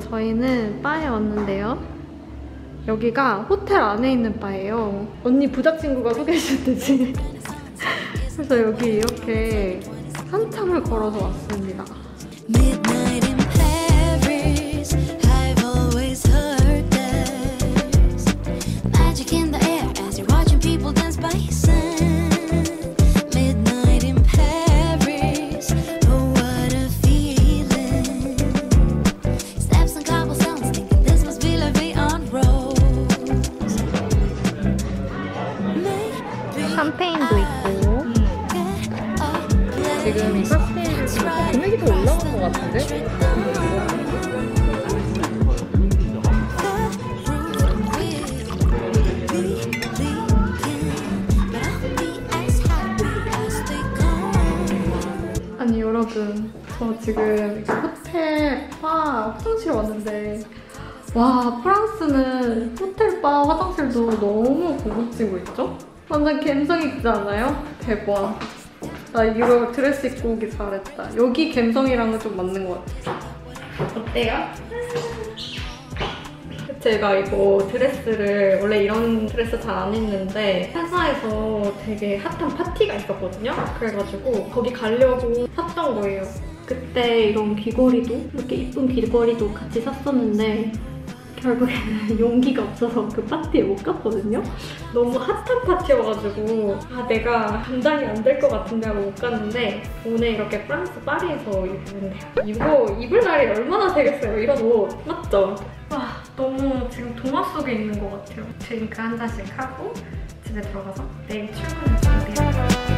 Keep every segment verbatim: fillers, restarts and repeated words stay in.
저희는 바에 왔는데요. 여기가 호텔 안에 있는 바예요. 언니 부잣친구가 소개해줬듯이. 그래서 여기 이렇게 한참을 걸어서 왔습니다. 샴페인도 있고. 지금 이 칵테일 금액이 더 올라간 것 같은데? 아니 여러분, 저 지금 호텔 바 화장실에 왔는데 와, 프랑스는 호텔 바 화장실도 너무 고급지고 있죠? 완전 갬성 있지 않아요? 대박. 나 이거 드레스 입고 오기 잘했다. 여기 갬성이랑은 좀 맞는 것 같아. 어때요? 제가 이거 드레스를 원래 이런 드레스 잘 안 입는데 회사에서 되게 핫한 파티가 있었거든요? 그래가지고 거기 가려고 샀던 거예요. 그때 이런 귀걸이도 이렇게 이쁜 귀걸이도 같이 샀었는데 결국에는 용기가 없어서 그 파티에 못 갔거든요? 너무 핫한 파티여가지고 아 내가 감당이 안 될 것 같은데 하고 못 갔는데 오늘 이렇게 프랑스 파리에서 입으면 돼요. 이거 입을 날이 얼마나 되겠어요, 이런 옷. 맞죠? 와, 너무 지금 동화 속에 있는 것 같아요. 드링크 한 잔씩 하고 집에 들어가서 내일 출근을 준비해요.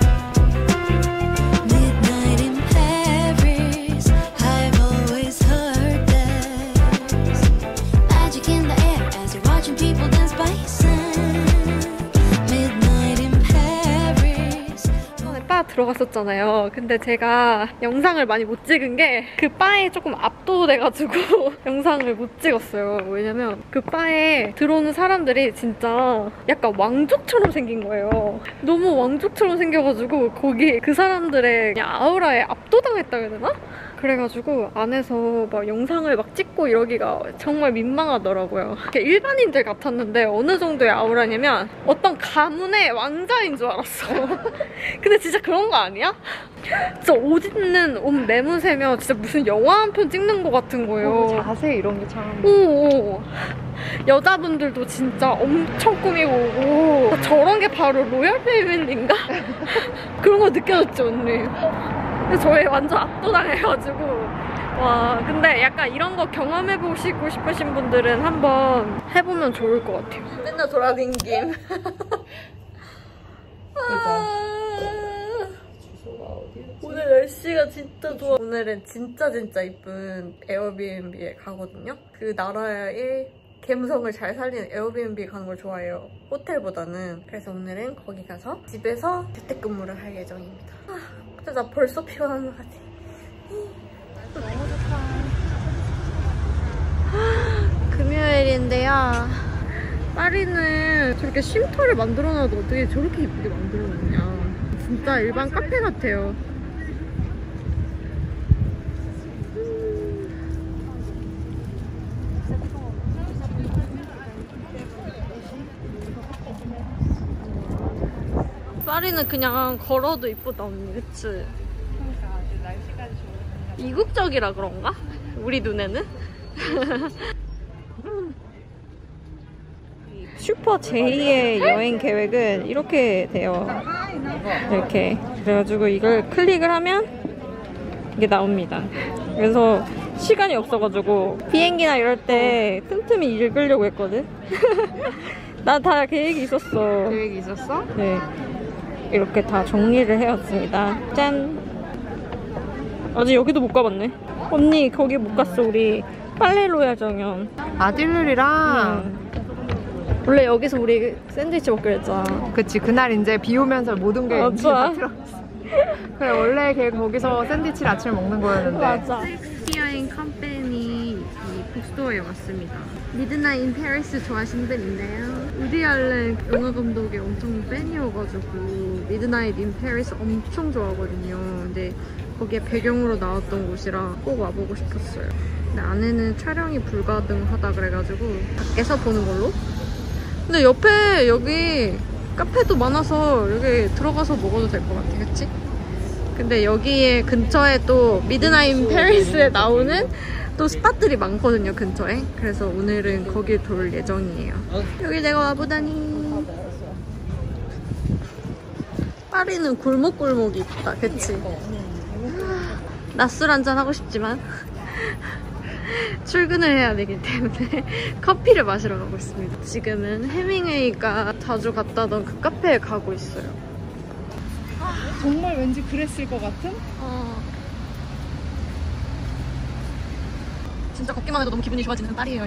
들어갔었잖아요. 근데 제가 영상을 많이 못 찍은 게 그 바에 조금 압도돼가지고 영상을 못 찍었어요. 왜냐면 그 바에 들어오는 사람들이 진짜 약간 왕족처럼 생긴 거예요. 너무 왕족처럼 생겨가지고 거기 그 사람들의 그냥 아우라에 압도당했다 해야 되나? 그래가지고 안에서 막 영상을 막 찍고 이러기가 정말 민망하더라고요. 일반인들 같았는데 어느 정도의 아우라냐면 어떤 가문의 왕자인 줄 알았어. 근데 진짜 그런 거 아니야? 진짜 옷 입는 옷 매무새며 진짜 무슨 영화 한 편 찍는 것 같은 거예요. 어, 자세 이런 게 참. 오, 여자분들도 진짜 엄청 꾸미고 오고 저런 게 바로 로얄 패밀리인가? 그런 거 느껴졌죠, 언니? 저희 완전 압도당해가지고 와, 근데 약간 이런 거 경험해보시고 싶으신 분들은 한번 해보면 좋을 것 같아요. 맨날 돌아다니김. 오늘 날씨가 진짜 좋아. 오늘은 진짜 진짜 이쁜 에어비앤비에 가거든요. 그 나라의 감성을 잘 살리는 에어비앤비 가는 걸 좋아해요, 호텔보다는. 그래서 오늘은 거기 가서 집에서 재택근무를 할 예정입니다. 아, 근데 나 벌써 피곤한 것 같아. 너무 좋다. 금요일인데요. 파리는 저렇게 쉼터를 만들어놔도 어떻게 저렇게 예쁘게 만들어놨냐. 진짜 일반 카페 같아요. 파리는 그냥 걸어도 이쁘다, 언니. 그치? 그러니까 아주 날씨까지 좋으니까. 이국적이라 그런가? 우리 눈에는? 슈퍼 제이의 여행 계획은 이렇게 돼요. 이렇게. 그래가지고 이걸 클릭을 하면 이게 나옵니다. 그래서 시간이 없어가지고 비행기나 이럴 때 틈틈이 읽으려고 했거든? 나 다 계획이 있었어. 계획이 있었어? 네. 이렇게 다 정리를 해왔습니다. 짠! 아직 여기도 못 가봤네. 언니 거기 못 갔어, 우리. 팔레로얄 정연. 아딜룰이랑 응. 원래 여기서 우리 샌드위치 먹기로 했잖아. 그치, 그날 이제 비 오면서 모든 게 이제 다 틀어졌어. 그래, 원래 걔 거기서 샌드위치를 아침에 먹는 거였는데. 맞아. 여행 컴퍼니 이 북스토어에 왔습니다. 미드나잇 인 페리스 좋아하시는 분인데요. 우디 알렌 영화 감독의 엄청 팬이어가지고 미드나잇 인 페리스 엄청 좋아하거든요. 근데 거기에 배경으로 나왔던 곳이라 꼭 와보고 싶었어요. 근데 안에는 촬영이 불가능하다 그래가지고 밖에서 보는 걸로? 근데 옆에 여기 카페도 많아서 여기 들어가서 먹어도 될 것 같아, 그치? 근데 여기에 근처에 또 미드나잇 페리스에 나오는 또 스팟들이 많거든요, 근처에. 그래서 오늘은 거길 돌 예정이에요. 여기 내가 와보다니. 파리는 골목골목이 있다, 그치? 낮술 한잔 하고 싶지만 출근을 해야 되기 때문에 커피를 마시러 가고 있습니다. 지금은 해밍웨이가 자주 갔다던 그 카페에 가고 있어요. 정말 왠지 그랬을 것 같은? 어. 진짜 걷기만 해도 너무 기분이 좋아지는 딸이에요.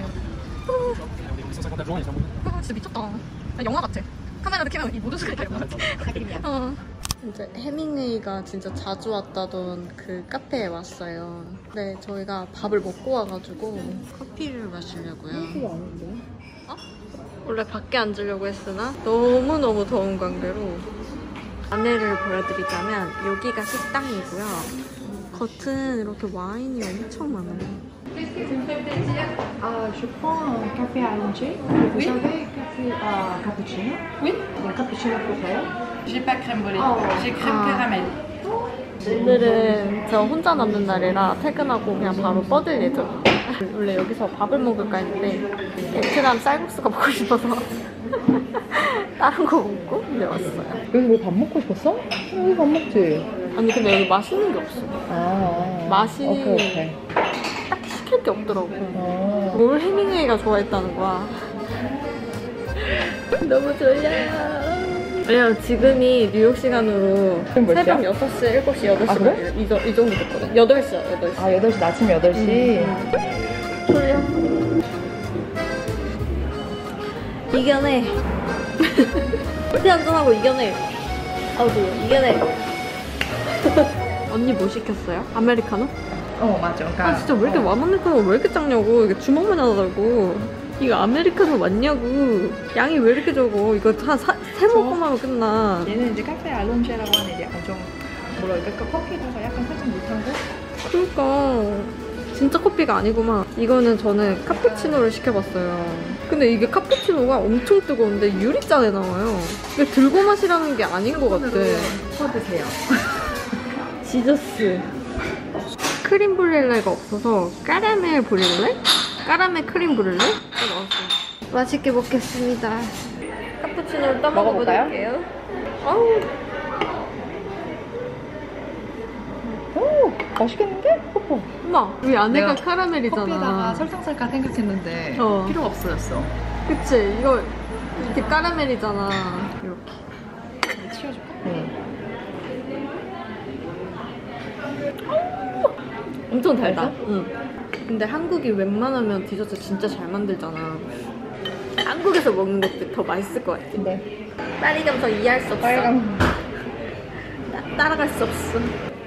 진짜 미쳤다. 영화 같아. 카메라를 켜면 이 모든 순간이 다 영화 같아. 어. 이제 해밍웨이가 진짜 자주 왔다던 그 카페에 왔어요. 네, 저희가 밥을 먹고 와가지고 커피를 마시려고요. 어? 원래 밖에 앉으려고 했으나 너무너무 더운 관계로 안내를 보여드리자면 여기가 식당이고요. 겉은 이렇게 와인이 엄청 많아요. Euh, je prends un café allongé. Vous savez, café euh, cappuccino. Oui. Un cappuccino pour elle. J'ai pas crème brûlée, Oh. j'ai crème Ah. caramel. 오늘은 저 혼자 남는 날이라 퇴근하고 그냥 바로 뻗을 예정. 원래 여기서 밥을 먹을까 했는데 베트남 쌀국수가 먹고 싶어서 다른 거 먹고 이제 왔어요. 여기 왜 밥 먹고 싶었어? 여기 밥 먹지. 아니 근데 여기 맛있는 게 없어. 아. 맛이 오케이, 오케이. 딱 시킬 게 없더라고. 아. 뭘 해밍웨이가 좋아했다는 거야. 너무 졸려요. 왜냐면 지금이 뉴욕 시간으로 지금 몇 시야? 새벽 여섯 시, 일곱 시, 여덟 시 아, 그래? 이, 정- 이 정도 됐거든. 여덟 시야, 여덟 시. 아, 여덟 시, 아침 여덟 시? 졸려. 이겨내. 커피 한잔하고 이겨내. 아우, 이겨내. 언니 뭐 시켰어요? 아메리카노? 어, 맞아. 그러니까, 아 진짜 왜 이렇게 아메리카노가 왜 이렇게 작냐고. 이게 주먹만 하다고. 이거 아메리카노 맞냐고. 양이 왜 이렇게 적어. 이거 한 세 모금 하면 끝나. 얘는 이제 카페 알론제라고 하는 이제 약간 좀 뭐랄까 그 커피에다가 약간 살짝 못한 거? 그러니까 진짜 커피가 아니구만. 이거는 저는 카푸치노를 시켜봤어요. 근데 이게 카푸치노가 엄청 뜨거운데 유리잔에 나와요. 이게 들고 마시라는 게 아닌 것 같아. 퍼드세요. 지저스. 크림 브릴레가 없어서 까라멜 브릴레? 까라멜 크림 브릴레? 나왔어요. 맛있게 먹겠습니다. 카푸치노를 떠 먹어볼까요? 먹어볼게요. 아우. 오, 맛있겠는데? 뽀뽀. 엄마, 여기 안에가 내가 카라멜이잖아. 커피에다가 설탕 살까 생각했는데 어. 필요가 없어졌어. 그치? 이거 이렇게 까라멜이잖아. 이렇게. 이거 치워줄까? 응. 엄청 달다. 응. 근데 한국이 웬만하면 디저트 진짜 잘 만들잖아. 한국에서 먹는 것도 더 맛있을 것 같아. 네. 파리 감성 이해할 수 없어. 빨강. 따, 따라갈 수 없어.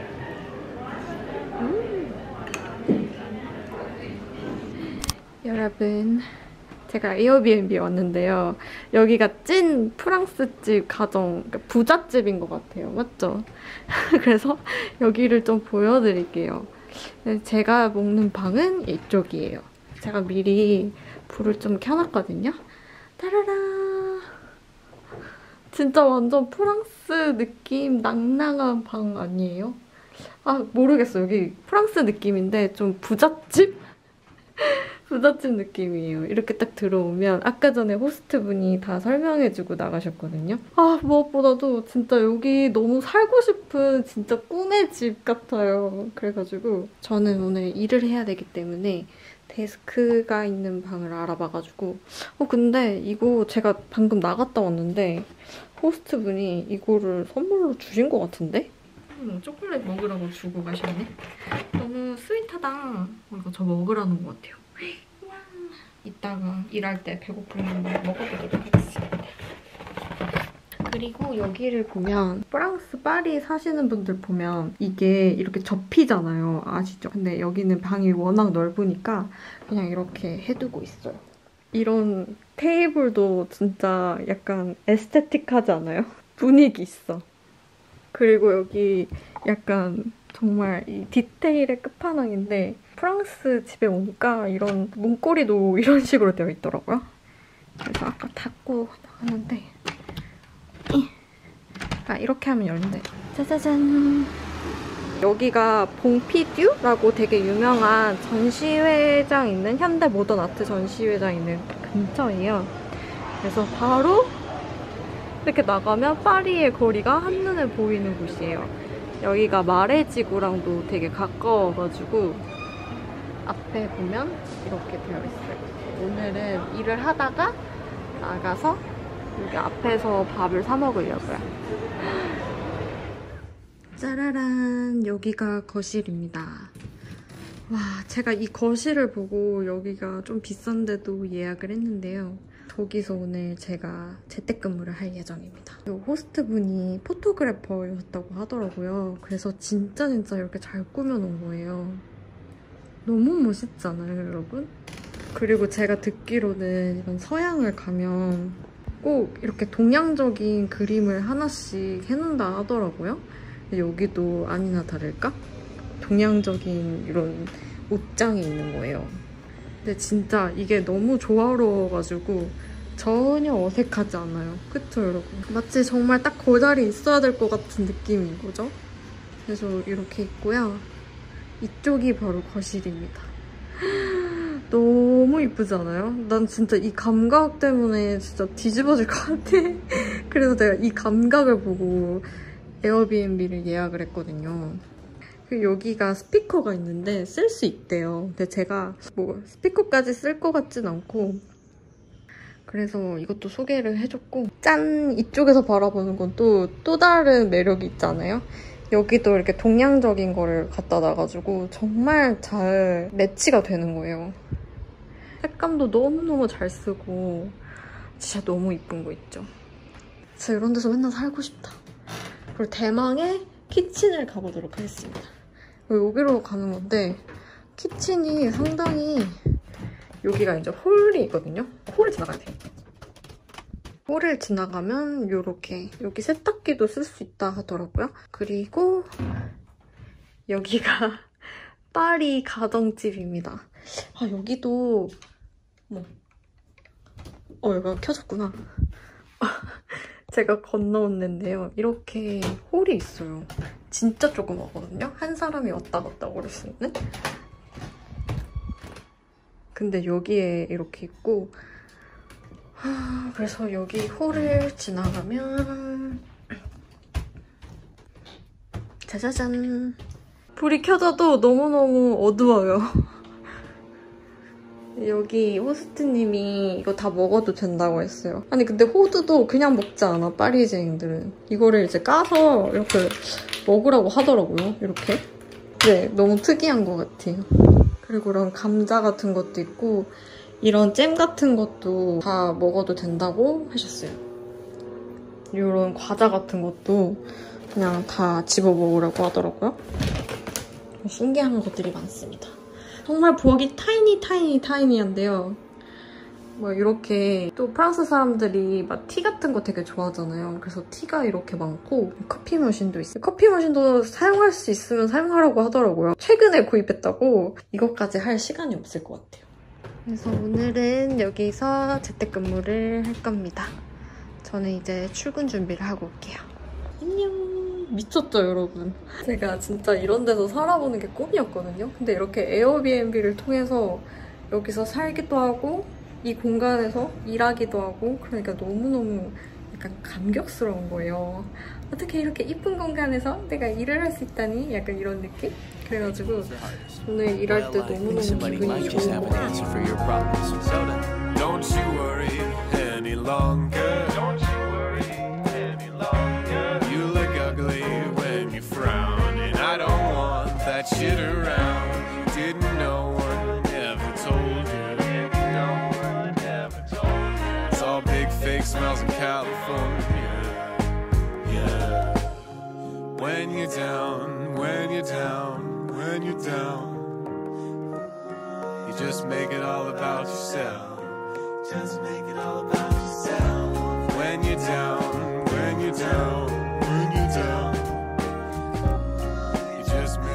여러분, 제가 에어비앤비에 왔는데요. 여기가 찐 프랑스집 가정, 그러니까 부잣집인 것 같아요. 맞죠? 그래서 여기를 좀 보여드릴게요. 제가 먹는 방은 이쪽이에요. 제가 미리 불을 좀 켜놨거든요. 따라라. 진짜 완전 프랑스 느낌 낭낭한 방 아니에요? 아, 모르겠어요. 여기 프랑스 느낌인데 좀 부잣집? 부잣집 느낌이에요. 이렇게 딱 들어오면 아까 전에 호스트분이 다 설명해주고 나가셨거든요. 아, 무엇보다도 진짜 여기 너무 살고 싶은 진짜 꿈의 집 같아요. 그래가지고 저는 오늘 일을 해야 되기 때문에 데스크가 있는 방을 알아봐가지고 어 근데 이거 제가 방금 나갔다 왔는데 호스트분이 이거를 선물로 주신 것 같은데? 음, 초콜릿 먹으라고 주고 가셨네. 너무 스윗하다. 이거 저 먹으라는 것 같아요. 이따가 일할 때 배고프면 먹어보도록 하겠습니다. 그리고 여기를 보면 프랑스 파리 사시는 분들 보면 이게 이렇게 접히잖아요. 아시죠? 근데 여기는 방이 워낙 넓으니까 그냥 이렇게 해두고 있어요. 이런 테이블도 진짜 약간 에스테틱하지 않아요? 분위기 있어. 그리고 여기 약간 정말 이 디테일의 끝판왕인데 프랑스 집에 오니까 이런 문고리도 이런 식으로 되어 있더라고요. 그래서 아까 닫고 나갔는데 아, 이렇게 하면 열린대. 짜자잔. 여기가 봉피듀라고 되게 유명한 전시회장 있는 현대 모던 아트 전시회장 있는 근처예요. 그래서 바로 이렇게 나가면 파리의 거리가 한눈에 보이는 곳이에요. 여기가 마레지구랑도 되게 가까워가지고 앞에 보면 이렇게 되어 있어요. 오늘은 일을 하다가 나가서 여기 앞에서 밥을 사 먹으려고요. 짜라란, 여기가 거실입니다. 와, 제가 이 거실을 보고 여기가 좀 비싼데도 예약을 했는데요. 저기서 오늘 제가 재택근무를 할 예정입니다. 호스트분이 포토그래퍼였다고 하더라고요. 그래서 진짜 진짜 이렇게 잘 꾸며놓은 거예요. 너무 멋있잖아요, 여러분? 그리고 제가 듣기로는 이런 서양을 가면 꼭 이렇게 동양적인 그림을 하나씩 해놓는다 하더라고요. 여기도 아니나 다를까? 동양적인 이런 옷장이 있는 거예요. 근데 진짜 이게 너무 조화로워가지고 전혀 어색하지 않아요. 그쵸, 여러분? 마치 정말 딱 그 자리에 있어야 될 것 같은 느낌인 거죠? 그래서 이렇게 있고요. 이쪽이 바로 거실입니다. 너무 이쁘지 않아요? 난 진짜 이 감각 때문에 진짜 뒤집어질 것 같아. 그래서 내가 이 감각을 보고 에어비앤비를 예약을 했거든요. 여기가 스피커가 있는데 쓸 수 있대요. 근데 제가 뭐 스피커까지 쓸 것 같진 않고 그래서 이것도 소개를 해줬고 짠! 이쪽에서 바라보는 건 또 또 다른 매력이 있잖아요. 여기도 이렇게 동양적인 거를 갖다 놔가지고 정말 잘 매치가 되는 거예요. 색감도 너무너무 잘 쓰고 진짜 너무 이쁜 거 있죠. 진짜 이런 데서 맨날 살고 싶다. 그리고 대망의 키친을 가보도록 하겠습니다. 여기로 가는 건데 키친이 상당히 여기가 이제 홀이 있거든요. 홀을 지나가야 돼요. 홀을 지나가면 이렇게 여기 세탁기도 쓸 수 있다 하더라고요. 그리고 여기가 파리 가정집입니다. 아, 여기도 뭐 어, 여기가 켜졌구나. 제가 건너왔는데요. 이렇게 홀이 있어요. 진짜 조그마거든요. 한 사람이 왔다 갔다 올 수 있는? 근데 여기에 이렇게 있고 하, 그래서 여기 홀을 지나가면 짜자잔. 불이 켜져도 너무너무 어두워요. 여기 호스트님이 이거 다 먹어도 된다고 했어요. 아니 근데 호두도 그냥 먹지 않아, 파리지앵들은. 이거를 이제 까서 이렇게 먹으라고 하더라고요, 이렇게. 네, 너무 특이한 것 같아요. 그리고 이런 감자 같은 것도 있고 이런 잼 같은 것도 다 먹어도 된다고 하셨어요. 이런 과자 같은 것도 그냥 다 집어 먹으라고 하더라고요. 신기한 것들이 많습니다. 정말 부엌이 타이니 타이니 타이니한데요. 뭐 이렇게 또 프랑스 사람들이 막 티 같은 거 되게 좋아하잖아요. 그래서 티가 이렇게 많고 커피 머신도 있어요. 커피 머신도 사용할 수 있으면 사용하라고 하더라고요. 최근에 구입했다고 이것까지 할 시간이 없을 것 같아요. 그래서 오늘은 여기서 재택근무를 할 겁니다. 저는 이제 출근 준비를 하고 올게요. 안녕. 미쳤죠, 여러분? 제가 진짜 이런 데서 살아보는 게 꿈이었거든요. 근데 이렇게 에어비앤비를 통해서 여기서 살기도 하고 이 공간에서 일하기도 하고 그러니까 너무너무 약간 감격스러운 거예요. 어떻게 이렇게 이쁜 공간에서 내가 일을 할 수 있다니? 약간 이런 느낌? 그래가지고 오늘 일할 때 너무너무 기분이 좋은 것 같아요. Shit around, didn't no one ever told you, no one ever told you. It's all big fake smells in California, yeah. When you're down, when you're down, when you're down, you just make it all about yourself, just make it all about yourself. When you're down, when you're down, when you're down, you just make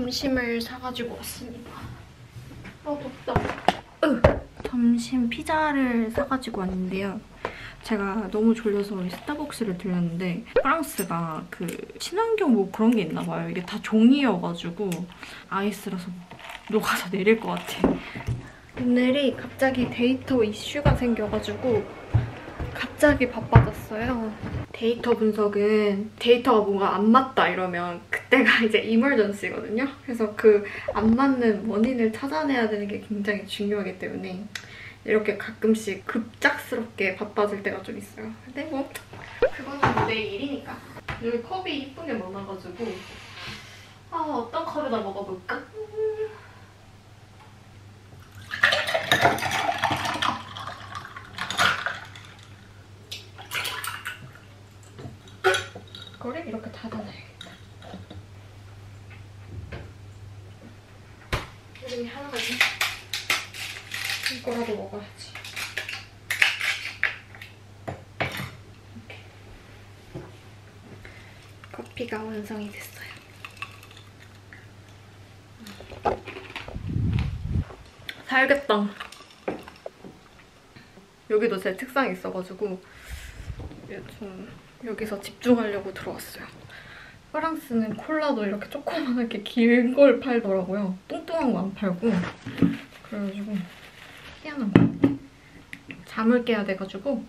점심을 사가지고 왔습니다. 아 덥다. 으. 점심 피자를 사가지고 왔는데요. 제가 너무 졸려서 스타벅스를 들렸는데 프랑스가 그 친환경 뭐 그런 게 있나 봐요. 이게 다 종이여가지고 아이스라서 녹아서 내릴 것 같아. 오늘이 갑자기 데이터 이슈가 생겨가지고 갑자기 바빠졌어요. 데이터 분석은 데이터가 뭔가 안 맞다 이러면 그때가 이제 이머전시거든요. 그래서 그 안 맞는 원인을 찾아내야 되는 게 굉장히 중요하기 때문에 이렇게 가끔씩 급작스럽게 바빠질 때가 좀 있어요. 근데 뭐 그거는 내 일이니까. 여기 컵이 이쁜 게 많아가지고 아 어떤 컵에다 먹어볼까? 이거를 이렇게 닫아놔야겠다. 이름이 하나가지. 이거라도 먹어야지. 이렇게. 커피가 완성이 됐어요. 살겠다. 여기도 제 책상이 있어가지고 좀 여기서 집중하려고 들어왔어요. 프랑스는 콜라도 이렇게 조그맣게 긴 걸 팔더라고요. 뚱뚱한 거 안 팔고. 그래가지고 희한한 거. 잠을 깨야 돼가지고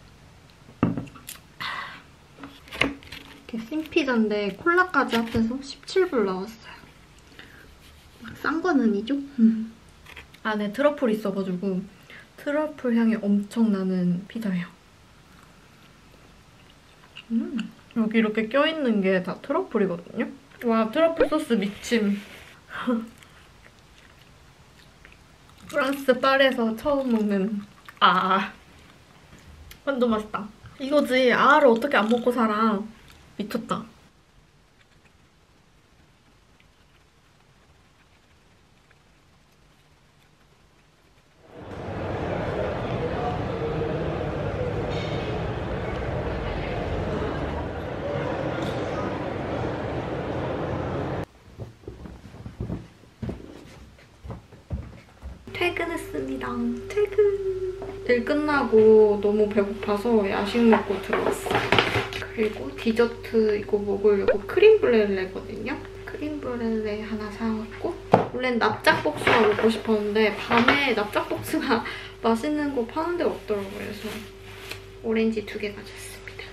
이렇게 싱피자인데 콜라까지 합해서 십칠 불 나왔어요. 싼 건 아니죠? 음. 안에 트러플 있어가지고 트러플 향이 엄청 나는 피자예요. 음. 여기 이렇게 껴있는 게 다 트러플이거든요? 와, 트러플 소스 미침. 프랑스 파리에서 처음 먹는 아. 완전 맛있다. 이거지. 아를 어떻게 안 먹고 살아. 미쳤다. 퇴근했습니다. 퇴근. 일 끝나고 너무 배고파서 야식 먹고 들어왔어요. 그리고 디저트 이거 먹으려고 크림 브렐레거든요. 크림 브렐레 하나 사왔고 원래는 납작복숭아 먹고 싶었는데 밤에 납작복숭아 맛있는 거 파는 데가 없더라고요. 그래서 오렌지 두 개 가져왔습니다.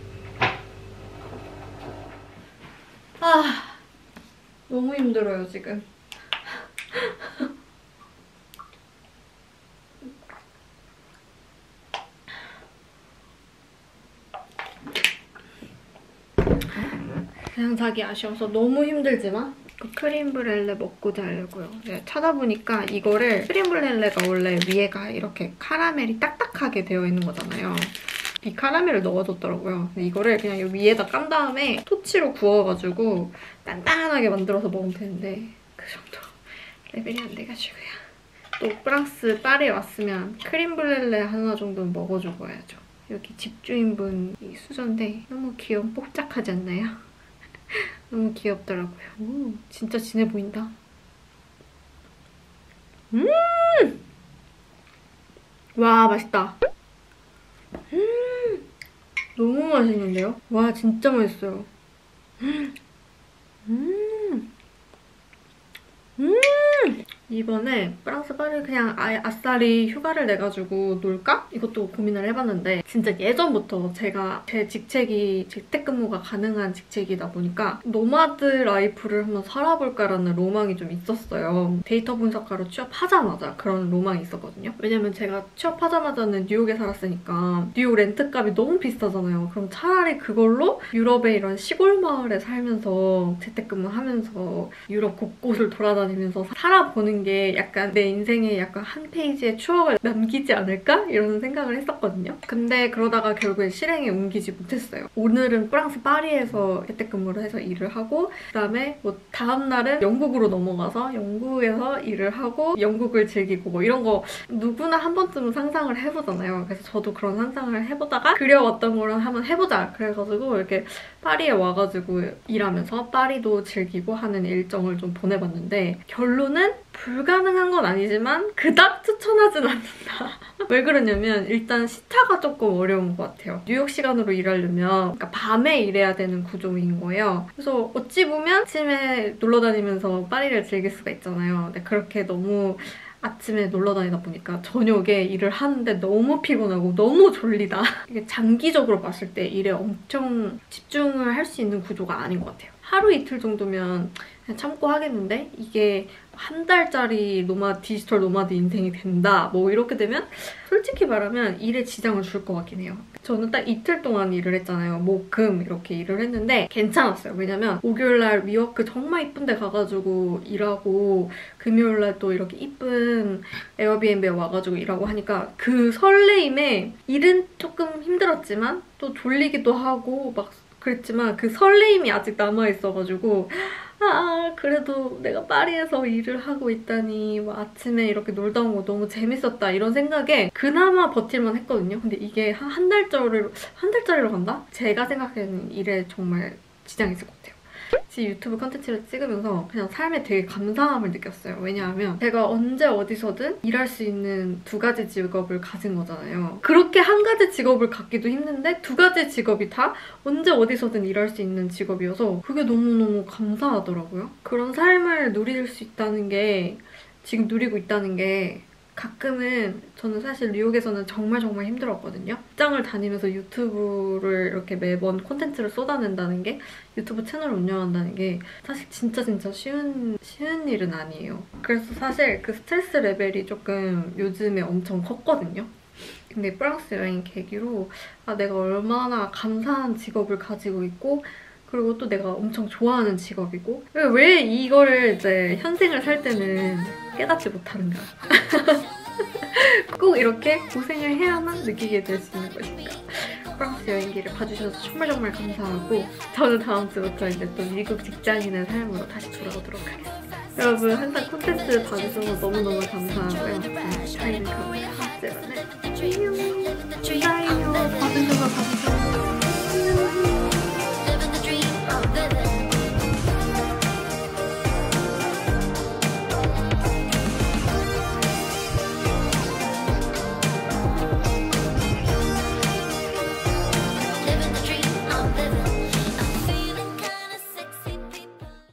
아, 너무 힘들어요 지금. 그냥 자기 아쉬워서 너무 힘들지만 그 크림 브렐레 먹고 자려고요. 네, 찾아보니까 이거를 크림 브렐레가 원래 위에가 이렇게 카라멜이 딱딱하게 되어 있는 거잖아요. 이 카라멜을 넣어줬더라고요. 근데 이거를 그냥 이 위에다 깐 다음에 토치로 구워가지고 단단하게 만들어서 먹으면 되는데 그 정도 레벨이 안 돼가지고요. 또 프랑스 파리에 왔으면 크림 브렐레 하나 정도는 먹어주고 와야죠. 여기 집주인분 이 수저인데 너무 귀여운 뽀짝하지 않나요? 너무 귀엽더라고요. 오, 진짜 진해 보인다. 음! 와, 맛있다. 음! 너무 맛있는데요? 와, 진짜 맛있어요. 음! 음! 이번에 프랑스 파리 그냥 아예 아싸리 휴가를 내가지고 놀까? 이것도 고민을 해봤는데 진짜 예전부터 제가 제 직책이 재택근무가 가능한 직책이다 보니까 노마드 라이프를 한번 살아볼까라는 로망이 좀 있었어요. 데이터 분석가로 취업하자마자 그런 로망이 있었거든요. 왜냐면 제가 취업하자마자는 뉴욕에 살았으니까 뉴욕 렌트값이 너무 비싸잖아요. 그럼 차라리 그걸로 유럽의 이런 시골 마을에 살면서 재택근무하면서 유럽 곳곳을 돌아다니면서 살아보는 게 약간 내 인생에 약간 한 페이지의 추억을 남기지 않을까? 이런 생각을 했었거든요. 근데 그러다가 결국에 실행에 옮기지 못했어요. 오늘은 프랑스 파리에서 재택근무를 해서 일을 하고 그다음에 뭐 다음날은 영국으로 넘어가서 영국에서 일을 하고 영국을 즐기고 뭐 이런 거 누구나 한 번쯤은 상상을 해보잖아요. 그래서 저도 그런 상상을 해보다가 그려왔던 거를 한번 해보자. 그래가지고 이렇게 파리에 와가지고 일하면서 파리도 즐기고 하는 일정을 좀 보내봤는데 결론은 불가능한 건 아니지만 그닥 추천하진 않는다. 왜 그러냐면 일단 시차가 조금 어려운 것 같아요. 뉴욕 시간으로 일하려면 그러니까 밤에 일해야 되는 구조인 거예요. 그래서 어찌 보면 아침에 놀러 다니면서 파리를 즐길 수가 있잖아요. 근데 그렇게 너무 아침에 놀러 다니다 보니까 저녁에 일을 하는데 너무 피곤하고 너무 졸리다. 이게 장기적으로 봤을 때 일에 엄청 집중을 할 수 있는 구조가 아닌 것 같아요. 하루 이틀 정도면 그냥 참고 하겠는데 이게 한 달짜리 노마, 디지털 노마드 인생이 된다 뭐 이렇게 되면 솔직히 말하면 일에 지장을 줄 것 같긴 해요. 저는 딱 이틀 동안 일을 했잖아요. 목, 금 이렇게 일을 했는데 괜찮았어요. 왜냐면 목요일날 미워크 정말 이쁜 데 가가지고 일하고 금요일날 또 이렇게 이쁜 에어비앤비에 와가지고 일하고 하니까 그 설레임에 일은 조금 힘들었지만 또 졸리기도 하고 막 그랬지만 그 설레임이 아직 남아있어가지고 아 그래도 내가 파리에서 일을 하고 있다니 뭐 아침에 이렇게 놀다 온 거 너무 재밌었다 이런 생각에 그나마 버틸만 했거든요. 근데 이게 한, 한 달짜리로 한 달짜리로 간다? 제가 생각하는 일에 정말 지장이 있을 것 같아요. 지금 유튜브 컨텐츠를 찍으면서 그냥 삶에 되게 감사함을 느꼈어요. 왜냐하면 제가 언제 어디서든 일할 수 있는 두 가지 직업을 가진 거잖아요. 그렇게 한 가지 직업을 갖기도 힘든데 두 가지 직업이 다 언제 어디서든 일할 수 있는 직업이어서 그게 너무너무 감사하더라고요. 그런 삶을 누릴 수 있다는 게 지금 누리고 있다는 게 가끔은 저는 사실 뉴욕에서는 정말 정말 힘들었거든요. 직장을 다니면서 유튜브를 이렇게 매번 콘텐츠를 쏟아낸다는 게 유튜브 채널을 운영한다는 게 사실 진짜 진짜 쉬운, 쉬운 일은 아니에요. 그래서 사실 그 스트레스 레벨이 조금 요즘에 엄청 컸거든요. 근데 프랑스 여행 계기로 아, 내가 얼마나 감사한 직업을 가지고 있고 그리고 또 내가 엄청 좋아하는 직업이고 왜 이거를 이제 현생을 살 때는 깨닫지 못하는가. 꼭 이렇게 고생을 해야만 느끼게 될 수 있는 것인가. 프랑스 여행기를 봐주셔서 정말 정말 감사하고 저는 다음 주부터 이제 또 미국 직장인의 삶으로 다시 돌아오도록 하겠습니다. 여러분 항상 콘텐츠 봐주셔서 너무너무 감사하고요. 저희는 그럼 다음 주에 만나요. 안녕. 주사요. 봐주셔서 감사합니다.